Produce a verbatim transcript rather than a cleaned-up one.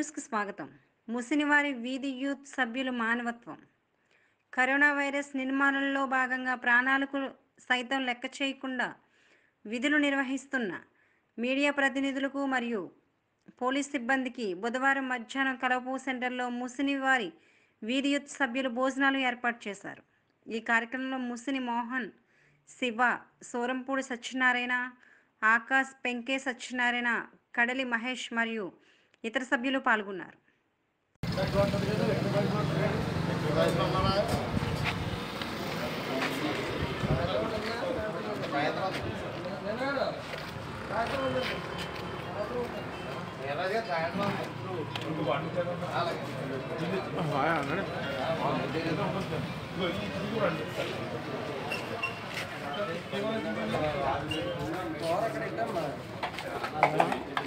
న్యూస్‌కి స్వాగతం. ముసినివారి వీధి యూత్ సభ్యులు మానవత్వం. కరోనా వైరస్ నిర్మూలనలో భాగంగా ప్రాణాలకు సైతం లెక్క చేయకుండా విధులు నిర్వహిస్తున్న మీడియా ప్రతినిధులకు మరియు పోలీస్ సిబ్బందికి బుధవారం మధ్యాహ్నం కలవపూ సెంటర్లో ముసినివారి వీధి యూత్ సభ్యులు భోజనాలు ఏర్పాటు చేశారు. ఈ కార్యక్రమంలో ముసిని మోహన్, శివ, సోరంపూడి సత్యనారాయణ, ఆకాశ్, పెంకే సత్యనారాయణ, కడలి మహేష్ మరియు ఇతర సభ్యులు పాల్గొన్నారు. అక్కడ